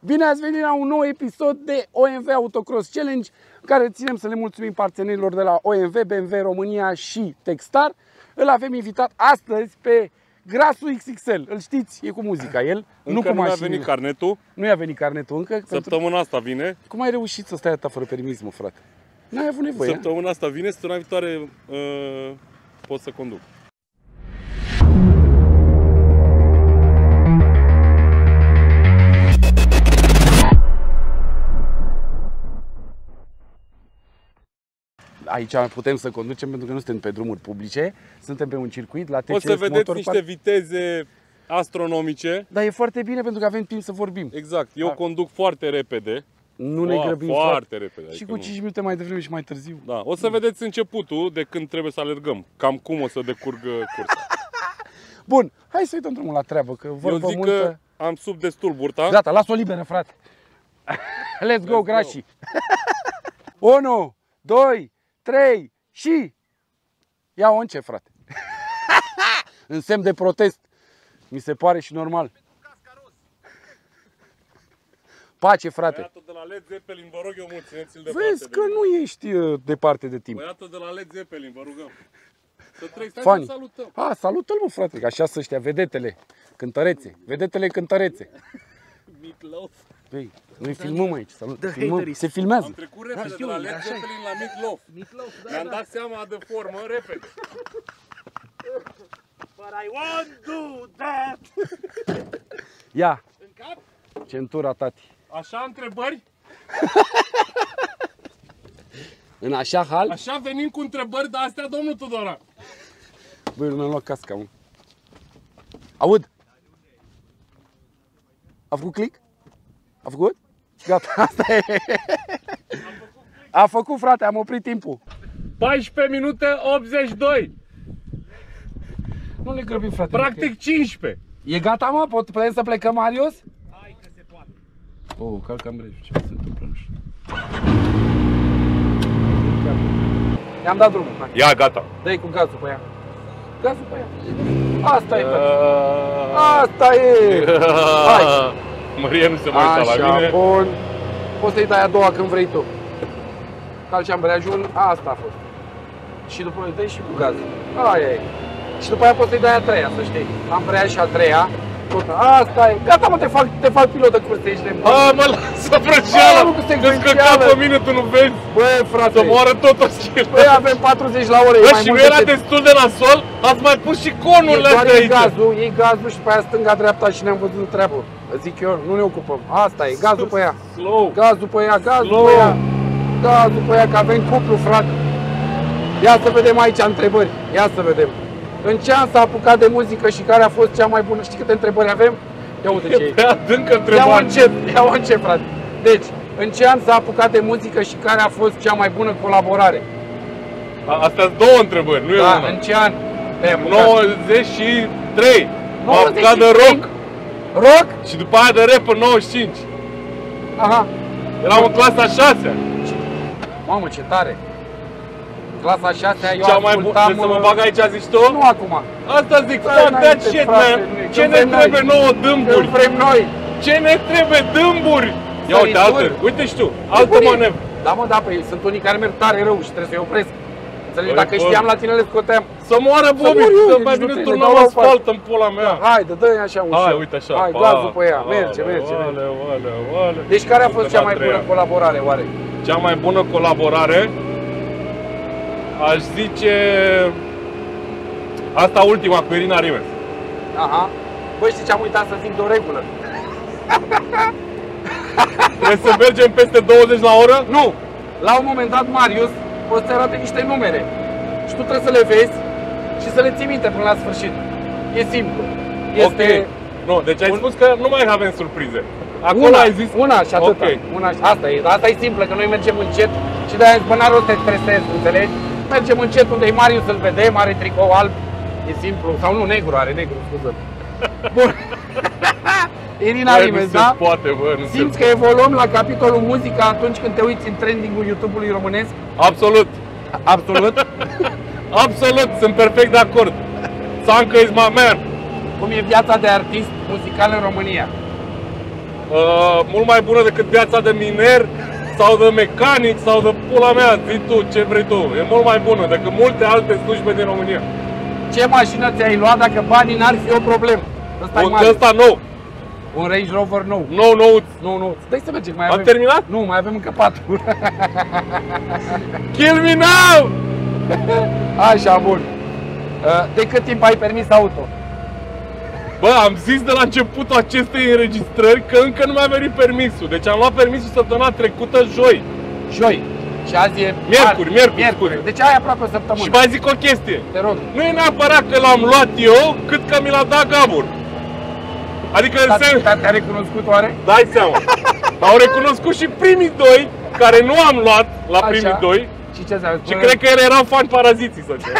Bine ați venit la un nou episod de OMV Autocross Challenge, în care ținem să le mulțumim partenerilor de la OMV, BMW România și Techstar. Îl avem invitat astăzi pe Grasu XXL. Îl știți, e cu muzica el, încă nu cu nu a venit carnetul. Nu i-a venit carnetul încă. Săptămâna asta vine. Cum ai reușit să stai atâta fără permis, mă, frate? N-ai avut nevoie. Săptămâna asta vine, săptămâna viitoare pot să conduc. Aici putem să conducem pentru că nu suntem pe drumuri publice, suntem pe un circuit la TCS O să vedeți Motor niște Park. viteze astronomice. Dar e foarte bine pentru că avem timp să vorbim. Exact, eu conduc foarte repede. Nu ne grăbim foarte repede. Și adică cu 5 minute mai devreme și mai târziu. Da, o să vedeți începutul de când trebuie să alergăm. Cam cum o să decurgă cursa. Bun, hai să-i dăm drumul la treabă, că vorbă Eu zic multă. că am sub destul burta. Gata, las-o liberă, frate. Let's go, Grași. 1, 2, 3 și... Ia-o încet, frate. În semn de protest. Mi se pare și normal. Pace, frate. Băiatul de la Led Zeppelin, vă rog eu mult, țineți-l departe. Vezi că nu ești departe de timp. Băiatul de la Led Zeppelin, vă rugăm. Să treci, stai Fani. să salutăm. A, salută-l, mă, frate, că așa să ăștia, vedetele, cântărețe, vedetele cântărețe. Meatloaf. Băi, noi filmăm aici, salut, filmăm, se filmează. Am trecut repede de la Led Zeppelin la Meatloaf. Mi-am dat seama de formă repede. But I won't do that! Ia, În cap? centura, tati. Așa întrebări? În așa hal? Așa venim cu întrebări de astea, domnul Tudora. Băi, nu mi-am luat casca, mă. Aud? A făcut click? A făcut? Gata, asta e. A făcut, frate, am oprit timpul. 14 minute 82. Nu ne grăbim, frate. Practic 15. E gata, mă? Putem să plecăm, Marius? Hai că se poate. Oh, calcam rege, ce se întâmplă, nu știu. I-am dat drumul, hai. Ia, gata. Dă-i cu gazul pe ea. Gazul pe ea. Asta e, frate. Asta e. Hai. Maria nu se mai uita la mine. Așa, bun. Poți să-i dai a doua când vrei tu. Calci ambreiajul, asta a fost. Și după îi dai și cu gazul. Aia e. Și după aia poți să-i dai a treia, să știi. Ambreiaj și a treia. Tot. Asta e. Gata, mă, te fac pilot de curse, ești nebun. A, mă lasă vrăjeala! Că-ți căca pe mine, tu nu vezi? Bă, frate. Să moară tot o schilă. Băi, avem 40 la oră. Bă, și nu era destul de nasol? Ați mai pus și conurile astea aici. Iei gazul și pe aia stânga-dreapta și ne-am văzut treabă. Zic eu, nu ne ocupăm. Asta e, gazul pe ea. Slow. Gazul pe ea, gazul pe ea. Gazul pe ea, că avem cuplu, frate. Ia să vedem aici întrebări. Ia să vedem. În ce an s-a apucat de muzică și care a fost cea mai bună? Știi câte întrebări avem? Ia uite ce e. Pe adâncă Ia-o întrebare. încet, frate. Deci, în ce an s-a apucat de muzică și care a fost cea mai bună colaborare? Astea sunt două întrebări, nu e Da, una. în ce an te-ai apucat? 93. M-am apucat de 93? rock. Rock? Și după aia de rap în 95. Aha. Eram în clasa 6-a. Mamă, ce tare! Clasa 6-a eu Cea mai bună. ascultam... Să mă bag aici, zici tu? Nu acum. Asta zic, Stai fuck that înainte, shit, frate, man. nu e. Ce Când ne vrem trebuie noi. nouă Când dâmburi? vrem noi! Ce ne trebuie dâmburi? Ia uite, altă. Sărituri. Uite și tu, altă manevră. Da, mă, da, păi sunt unii care merg tare rău și trebuie să-i opresc. Înțelegi? Băi, Dacă bă. știam la tine le scoteam. Să moară Bobby, mor eu, să nici mai nu bine trebuie, turnau dau la asfalt în pula mea. Haide, dă-i așa ușor. Hai, uite așa. Hai, pa. gazul pe ea. Merge, Aleu, merge, merge. aleu, aleu, aleu. Deci care a fost Suntem cea la mai bună treia. colaborare, oare? Cea mai bună colaborare, aș zice, asta ultima cu Irina Rivers. Aha. Băi, știi ce am uitat să zic de o regulă? Trebuie să mergem peste 20 la oră? Nu! La un moment dat, Marius o să-ți arate niște numere. Și tu trebuie să le vezi și să le ții minte până la sfârșit. E simplu. Este Ok. Nu, deci ai spus că nu mai avem surprize. Acolo una, ai zis... una și atât. Ok. Asta e simplă, că noi mergem încet și de-aia bă, n-are rost să te stresezi, înțelegi? Mergem încet unde e Marius, îl vedem, are tricou alb. E simplu. Sau nu, negru, are negru, scuză. Bun. Irina Bă, Rivers, nu da? se poate, bă, nu Simți se... că evoluăm la capitolul muzică atunci când te uiți în trending-ul YouTube-ului românesc? Absolut. Absolut. Absolut, sunt perfect de acord. Sancă is my man. Cum e viața de artist muzical în România? Mult mai bună decât viața de miner sau de mecanic sau de pula mea, zi tu ce vrei tu. E mult mai bună decât multe alte slujbe din România. Ce mașină ți-ai luat dacă banii n-ar fi o problemă? Ăsta nou. Un Range Rover nou. Nou. Nu. Dai să mergem, mai Am avem. terminat? Nu, mai avem încă 4. Kill me now! Așa, bun. De cât timp ai permis auto? Bă, am zis de la începutul acestei înregistrări că încă nu mi-a venit permisul. Deci am luat permisul săptămâna trecută, joi. Joi. Și azi e Miercuri. Deci ai aproape o săptămână. Și mai zic o chestie. Te rog. Nu e neapărat că l-am luat eu, cât că mi l-a dat Gabor. Adică în sens... Te-a recunoscut oare? Dai seama. Au recunoscut și primii doi, care nu am luat la Așa. primii doi. Și ce ți-a Și cred că ele erau fani paraziții, să cer.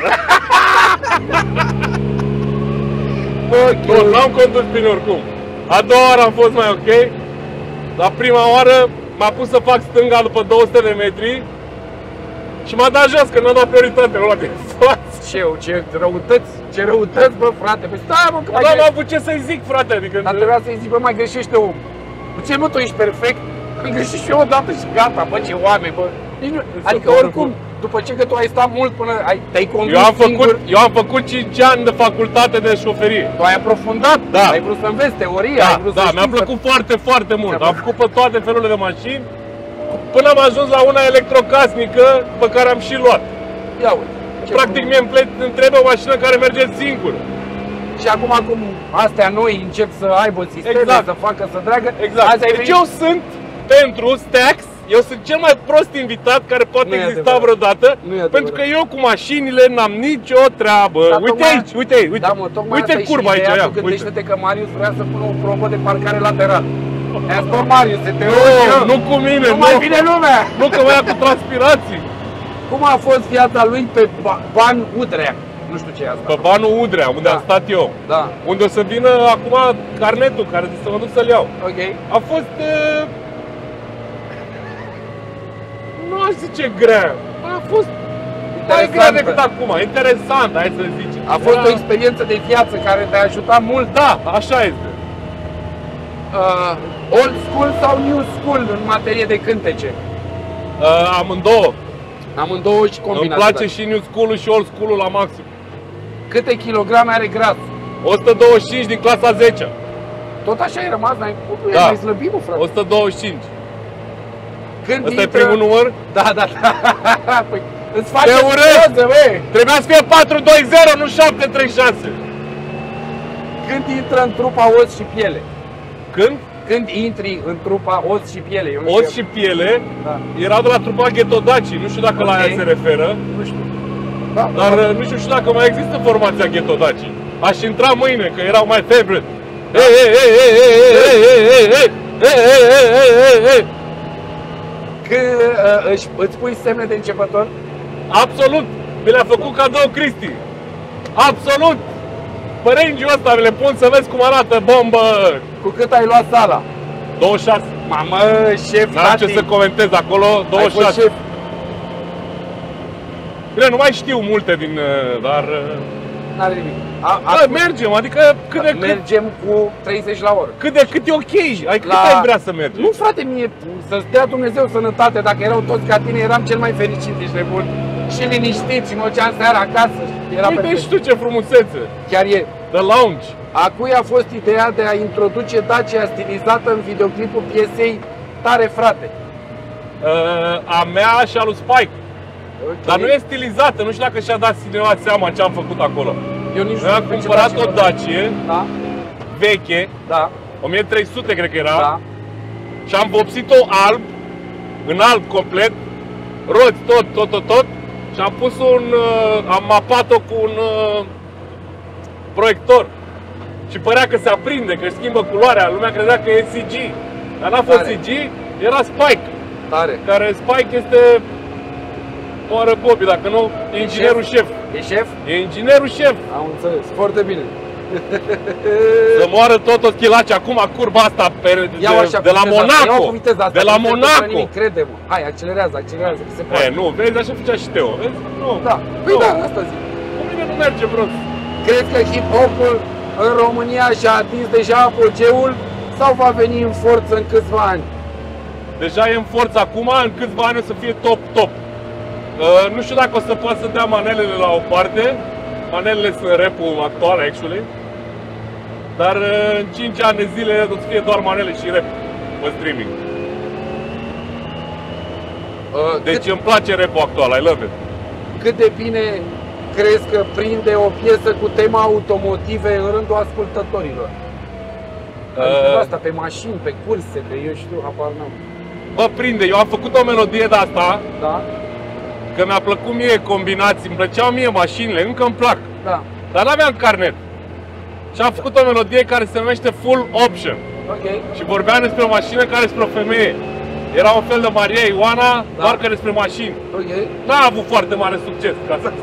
Ok. Nu, n-am condus bine oricum. A doua oară am fost mai ok. La prima oară m-a pus să fac stânga după 200 de metri și m-a dat jos, că n-a dat prioritate ăla de față. Ce răutăți, bă, frate. Păi stai, mă, că mai Dar n-am avut ce să-i zic, frate, adică... Dar trebuia să-i zic, bă, mai greșește om. Ce, mă, tu ești perfect? Am greșit și eu odată și gata, bă, ce oameni, bă. Adică oricum, după ce că tu ai stat mult până te-ai convins singur. Eu am făcut 5 ani de facultate de șoferie. Tu ai aprofundat, Da. ai vrut să înveți teoria, ai vrut să știi. mi-a plăcut foarte mult. Am făcut pe toate felurile de mașini, până am ajuns la una electrocasnică pe care am și luat. Ia uite. Practic mie îmi trebuie o mașină care merge singură. Și acum astea noi încep să aibă sisteme, Exact. să facă, să dragă. Exact. Azi ai Deci venit... eu sunt pentru Stax. Eu sunt cel mai prost invitat care poate Nu e exista adevărat. vreodată. Nu e adevărat. Pentru că eu cu mașinile n-am nicio treabă. Dar Uite tocmai- aici, uite. Da, mă, tocmai Uite asta e curba și aici, ideea, ia, tu uite. gândește-te că Marius vrea să pună o probă de parcare lateral. I-a spus, Marius, se te Nu, rog, nu cu mine, nu mai vine lumea. Nu că mă ia cu transpirații. Cum a fost viața lui pe Ban Udrea? Nu știu ce e asta. Pe banul Udrea, unde Da. am stat eu. Da, Unde o să vină acum carnetul care să mă duc să-l iau. ok. A fost... nu aș zice grea. A fost mai grea Interesantă. decât acum. Interesant, hai să zicem. A fost o experiență de viață care te-a ajutat mult. Da, așa este. Old school sau new school în materie de cântece? Amândouă. Amândouă și Îmi combinate. place da. și new school-ul și old school-ul la maxim. Câte kilograme are gras? 125 din clasa 10. Tot așa ai rămas? Nu Da. e mai slăbit, mă, frate. 125. Când Ăsta e primul număr? Da. Păi, îți faci Te urez! poză, bă. Trebuia să fie 420, nu 736. Când intră în trupa os și piele? Când? Când intri în trupa os și piele? Eu nu Os știu. și piele Da. erau de la trupa Ghettodaci. Nu știu dacă la Ok. aia se referă. Nu știu. Da, Dar nu știu și dacă mai există formația Ghettodaci. Aș intra mâine, că erau mai favorite. Când îți pui semne de începător? Absolut! Mi le-a făcut cadou Cristi. Absolut! Pe range-ul ăsta mi le pun să vezi cum arată bombă. Cu cât ai luat sala? 26. Mamă, șef, N-am ce să comentez acolo. Ai fost 26. șef. Bine, nu mai știu multe din... dar... N-are nimic. Bă, mergem, adică cât de cât. Mergem cu 30 la oră. Cât de cât e ok. Adică La- cât ai vrea să mergi? Nu, frate, mie, să-ți dea Dumnezeu sănătate. Dacă erau toți ca tine, eram cel mai fericit, ești nebun. Și liniștit și mă duceam seara acasă. Era Uite perfect. și tu ce frumusețe. Chiar e. The lounge. A cui a fost ideea de a introduce Dacia stilizată în videoclipul piesei Tare Frate? A mea și a lui Spike. Ok. Dar nu e stilizată, nu știu dacă și-a dat cineva seama ce am făcut acolo. Eu nici Noi am știu pe ce cumpărat Dacia o era. Dacie Da, veche, da, 1300 cred că era, da. și am vopsit-o alb, în alb complet, roți, tot, și am pus am mapat-o cu un proiector. Și părea că se aprinde, că își schimbă culoarea, lumea credea că e CG. Dar n-a fost Tare. CG, era Spike, Tare. care Spike este oară Bobby, dacă nu, e inginerul șef. E șef? E inginerul șef. Am înțeles. Foarte bine. Să moară tot o schilaci acum curba asta Iau așa de la cu viteza asta, Monaco. iau cu viteza asta, De la nu se întâmplă Monaco. nimic, crede-mă. Hai, accelerează, că se poate. Nu, vezi, așa făcea și Teo. Vezi? Nu. Da, păi Nu. da, asta zic. Cu mine nu merge prost. Crezi că hip-hopul în România și-a atins deja apogeul sau va veni în forță în câțiva ani? Deja e în forță acum, în câțiva ani o să fie top. Nu știu dacă o să poată să dea manelele la o parte. Manelele sunt rap-ul actual, actually. Dar în 5 ani de zile o să fie doar manele și rap pe streaming. Deci îmi place rap-ul actual, I love it. Cât de bine crezi că prinde o piesă cu tema automotive în rândul ascultătorilor? Adică asta pe mașini, pe curse, pe eu știu, habar n-am. Bă, prinde, eu am făcut o melodie de asta. Da? Că mi-a plăcut mie combinații, îmi plăceau mie mașinile, încă îmi plac. Da. Dar n-aveam carnet. Și am făcut o melodie care se numește Full Option. Ok. Și vorbeam despre o mașină care despre o femeie. Era un fel de Maria Ioana, Da. doar că despre mașini. Ok. N-a avut foarte mare succes, ca să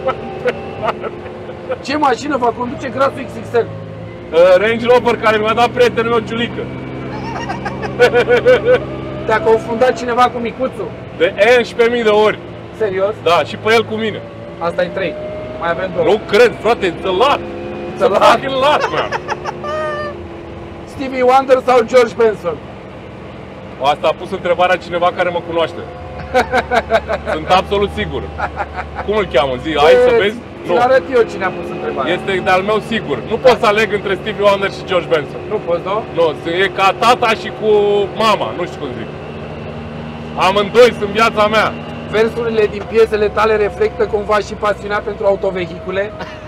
Ce mașină va conduce Grasul XXL? Range Rover care mi-a dat prietenul meu Ciulică. Te-a confundat cineva cu micuțul? De 11.000 de ori. Serios? Da, și pe el cu mine. Asta e 3. Mai avem 2. Nu cred, frate, it's a lot. It's a lot. Fucking lot, man. Stevie Wonder sau George Benson? Asta a pus întrebarea cineva care mă cunoaște. Sunt absolut sigur. Cum îl cheamă? Zi, hai să vezi? Nu. Arăt eu cine a pus întrebarea. Este de-al meu sigur. Nu pot să aleg între Stevie Wonder și George Benson. Nu poți, nu? Nu, e ca tata și cu mama, nu știu cum zic. Amândoi sunt viața mea. Versurile din piesele tale reflectă cumva și pasiunea pentru autovehicule?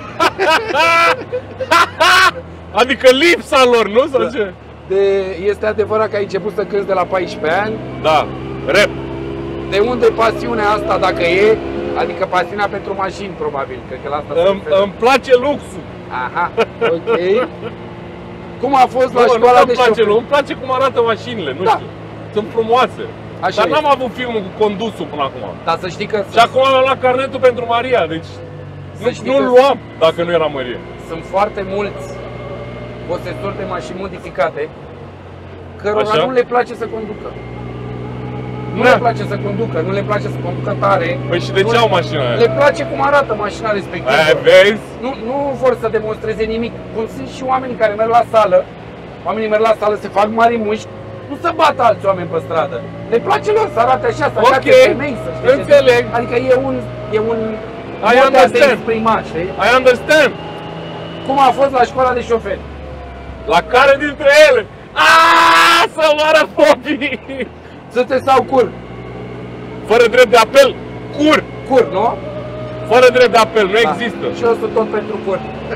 Adică lipsa lor, nu? Sau ce? Este adevărat că ai început să cânti de la 14 ani? Da, rap. De unde pasiunea asta, dacă e? Adică pasiunea pentru mașini, probabil, cred că la asta Îmi place luxul. Aha, ok. Cum a fost la școala de șofer? Îmi place cum arată mașinile, nu știu. Sunt frumoase. Așa Dar e. n-am avut filmul cu condusul până acum. Dar să știi că Și acum am luat carnetul pentru Maria, deci nu luam dacă nu era Maria. sunt foarte mulți posesori de mașini modificate cărora Așa? nu le place să conducă. Nu le place să conducă, nu le place să conducă tare. Păi și de ce au mașina aia? Le place cum arată mașina respectivă. Aia, vezi? Nu vor să demonstreze nimic. Cum sunt și oamenii care merg la sală. Oamenii merg la sală, se fac mari mușchi, nu să bată alți oameni pe stradă. Le place lor să arate așa, să arate femei, să știi. Înțeleg. Adică e un I mod de a te understand. exprima, știi? I understand. Cum a fost la școala de șoferi? La care dintre ele? Aaaa, să moară popii! Sâte sau cur? Fără drept de apel, cur! Cur, nu? Fără drept de apel, nu există. Și eu sunt tot pentru cur.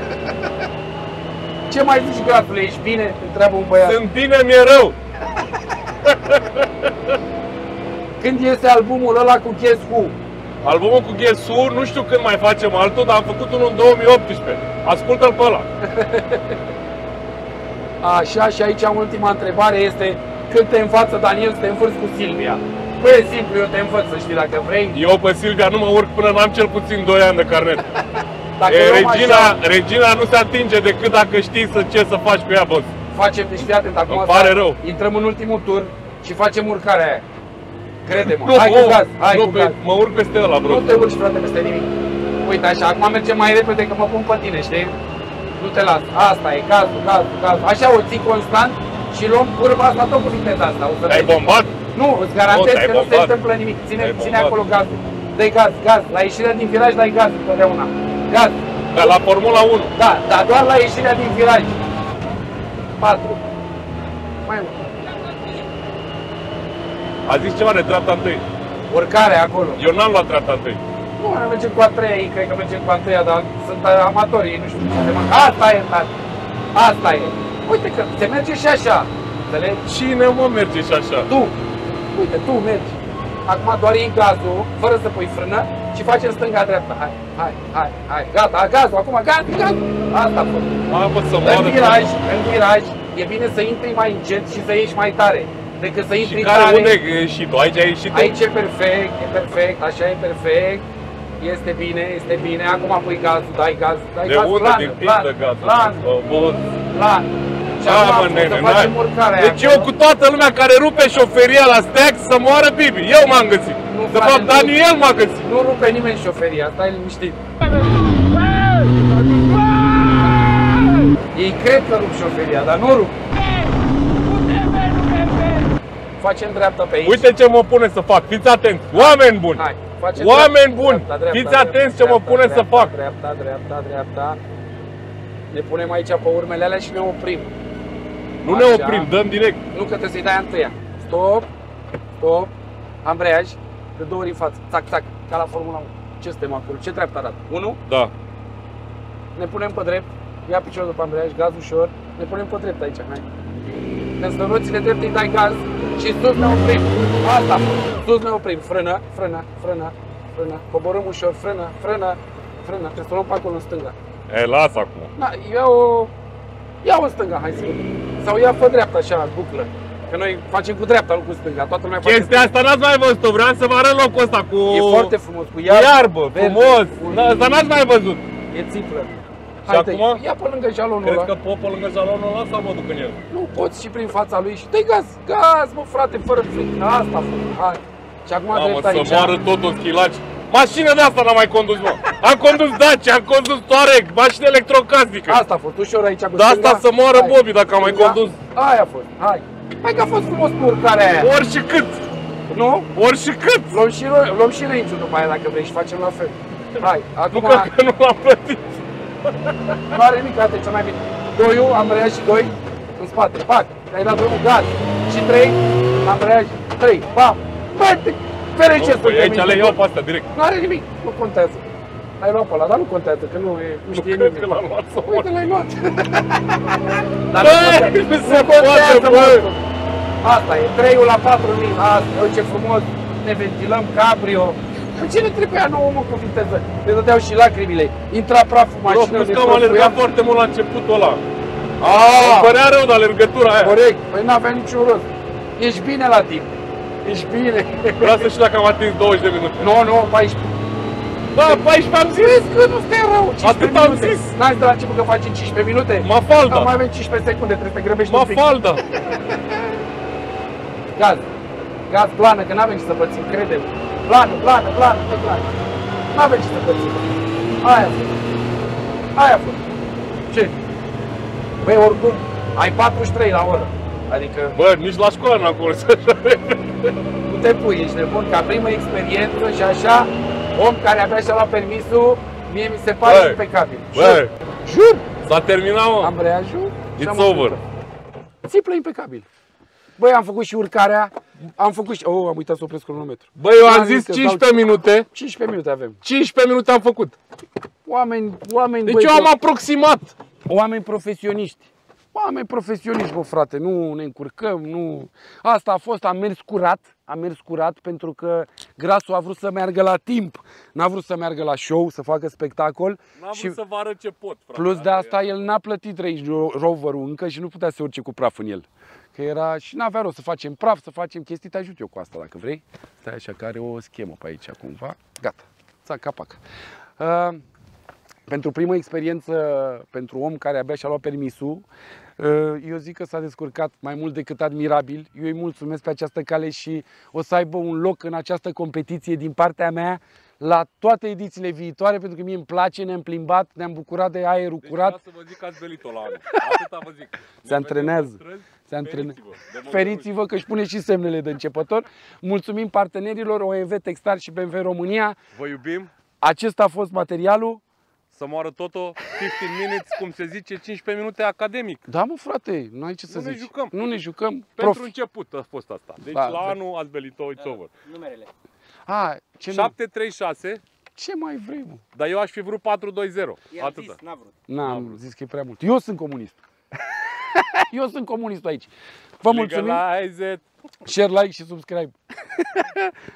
Ce mai zici, Grasule, ești bine? Te întreabă un băiat. Sunt bine, mi-e rău. Când iese albumul ăla cu Guess Who? Albumul cu Guess Who, nu știu când mai facem altul, dar am făcut unul în 2018. Ascultă-l pe ăla. Așa, și aici ultima întrebare este: când te învață Daniel să te învârți cu Silvia? Păi e simplu, eu te învăț, să știi, dacă vrei. Eu pe Silvia nu mă urc până n-am cel puțin 2 ani de carnet. Dacă luăm Regina nu se atinge decât dacă știi ce să faci cu ea, boss. Facem, deci fii atent, acum Îmi pare rău. intrăm în ultimul tur și facem urcarea aia. Crede-mă, Nu, hai cu gaz, hai nu, cu gaz. mă urc peste ăla, bro. Nu te urci, frate, peste nimic. Uite așa, acum mergem mai repede că mă pun pe tine, știi? Nu te las. Asta e, gazul. Așa o ții constant și luăm curba asta tot cu viteza asta. O să Ai vezi. bombat? Nu, îți garantez te-ai că nu se bombat. întâmplă nimic. Ține bombat. acolo gazul. Dă-i gaz. La ieșirea din viraj dai gaz întotdeauna. Gaz. Ca la Formula 1. Da, dar doar la ieșirea din viraj. 4. Mai mult. A zis ceva de dreapta întâi. Urcare acolo. Eu n-am luat dreapta întâi. Nu, noi mergem cu a treia, ei cred că mergem cu a treia, dar sunt amatori, ei nu știu ce se mă. Asta e, tati. Asta e. Uite că se merge și așa. Înțelegi? Cine mă merge și așa? Tu. Uite, tu mergi. Acum doar iei gazul, fără să pui frână și facem stânga-dreapta. Hai. Gata, gazul, acum gaz. Asta a fost. Mamă, să moară. În viraj, e bine să intri mai încet și să ieși mai tare. Decât să intri Și care, tare. unde e ieșit tu? Aici ai ieșit tu? Aici e perfect, așa e perfect. Este bine, acum pui gazul, dai gaz, De unde? Din pistă gazul? Plan. Și acum să facem urcarea aia. Deci eu cu toată lumea care rupe șoferia la Stax să moară Bibi. Eu m-am găsit. De fapt, Daniel m-a găsit. Nu rupe nimeni șoferia, stai liniștit. Ei cred că rup șoferia, dar nu rup. facem dreapta pe aici. Uite ce mă pune să fac, fiți atenți, oameni buni! Hai, facem Oameni dreapta, buni, dreapta, fiți dreapta, atenți ce dreapta, mă pune să dreapta, fac. Dreapta. Ne punem aici pe urmele alea și ne oprim. Nu ne Așa. oprim, dăm direct. Nu că trebuie să-i dai întâia. Stop. Ambreiaj. De 2 ori în față. Tac, ca la Formula 1. Ce suntem acolo? Ce dreapta arată? 1. Da. Ne punem pe drept. Ia piciorul după ambreiaj, gaz ușor. Ne punem pe drept aici, hai. Când stă roțile drepte, îi dai gaz și sus ne oprim. Asta. Sus ne oprim. Frână. Coborâm ușor. Frână. Trebuie să luăm pe acolo în stânga. E, lasă acum. Da, ia în stânga, hai să vedem. Sau ia pe dreapta așa, buclă. Că noi facem cu dreapta, nu cu stânga. Toată lumea face. Chestia asta n-ați mai văzut-o, vreau să vă arăt locul ăsta cu... E foarte frumos, cu iarbă, verde, frumos. cu- Asta n-ați mai văzut. E țiplă. Și Hai, acum? ia pe lângă jalonul Crezi ăla. că pot pe lângă jalonul ăla sau mă duc în el? Nu poți și prin fața lui și dai gaz, mă frate, fără frică. Asta a fost. Hai. Și acum Da, mă, drept să aici. moară totul schilaci. Mașină de asta n-am mai condus, mă. Am condus Dacia, am condus Touareg, mașină electrocasnică. Asta a fost, ușor aici cu De asta stânga. să moară Hai. Bobby dacă am mai Stânga. condus. Aia a fost, hai că a fost frumos cu urcarea aia. Ori și cât, Nu? ori și cât. Luăm și range-ul după aia dacă vrei și facem la fel. Hai, Nu acum că nu l-am plătit. nu are nimic, uite ce mai bine. 2, ambreiaj și 2 în spate, pac, ai dat drumul, gaz. Și 3, ambreiaj, 3, bam. Bă, fericit să Păi aici le iau pe astea direct. Nu are nimic, nu contează. Ai luat pe ăla, dar nu contează, că nu știe cred nimeni. că l-am luat să mor. Uite, l-ai luat. Dar Bă, nu se contează, poate, bă. Asta e, 3-ul la 4.000, asta, uite ce frumos, ne ventilăm, cabrio. Ce ne trebuia nouă, mă, cu viteză? Ne dădeau și lacrimile, intra praful Bro, mașină, plus ne că am alergat prăfuiam. foarte mult la începutul ăla. Aaaa, Îmi părea rău de alergătura aia. corect, păi n-avea niciun rost. Ești bine la timp, ești bine. Lasă și dacă am atins 20 de minute. Nu, 14. Da, 14 am zis. Vezi că nu stai rău, 15 Atât am minute. zis. N-ai zis de la început că facem 15 minute? Mafalda. Mai avem 15 secunde, trebuie să te grăbești un pic. Mafalda. Gaz plană, că n-avem ce să pățim, crede-mă. Plană, pe plană. N-avem ce să pățim. Aia a fost. Ce? Băi, oricum, ai 43 la oră. Adică Bă, nici la școală n-am coles așa. nu te pui, ești nebun, ca primă experiență și așa, om care abia și-a luat permisul, mie mi se pare Băi, impecabil. băi. Jur! S-a terminat, mă. Ambreiajul și It's am over. oprit-o. Țiplă impecabil. Băi, am făcut și urcarea, am făcut și... Oh, am uitat să opresc cronometru. Băi, eu am N-am zis că dau 15 minute. 15 minute avem. 15 minute am făcut. Oameni, Deci băi, eu am aproximat. oameni profesioniști. Oameni profesioniști, bă, frate, nu ne încurcăm, nu... Asta a fost, am mers curat pentru că Grasul a vrut să meargă la timp. N-a vrut să meargă la show, să facă spectacol. N-am și vrut să vă arăt ce pot, frate. plus de asta, el n-a plătit Range Rover-ul încă și nu putea să urce cu praf în el. Că era și n-avea rost să facem praf, să facem chestii, te ajut eu cu asta dacă vrei. Stai așa, că are o schemă pe aici cumva. Gata, țac, capac. Pentru primă experiență, pentru om care abia și-a luat permisul, eu zic că s-a descurcat mai mult decât admirabil. Eu îi mulțumesc pe această cale și o să aibă un loc în această competiție din partea mea la toate edițiile viitoare, pentru că mie îmi place, ne-am plimbat, ne-am bucurat de aerul Deci curat. vreau să vă zic că ați belit-o la anul. Atâta vă zic. Se antrenează. Se antrenează. Feriți-vă că își pune și semnele de începător. Mulțumim partenerilor OMV Textar și BMW România. Vă iubim. Acesta a fost materialul. Să moară totul 15 minutes, cum se zice, 15 minute academic. Da, mă, frate, nu ai ce să Nu ne zici. jucăm. Nu ne jucăm. Pentru început a fost asta. Deci Da, la da. anul ați belit-o, it's over. Numerele. A, ce, 736, ce mai vrei, mă? dar eu aș fi vrut 420. I-am Atâta. zis, n-a vrut. N-am zis că e prea mult. Eu sunt comunist. Eu sunt comunistul aici. Vă mulțumim. Legalize it. Share, like și subscribe.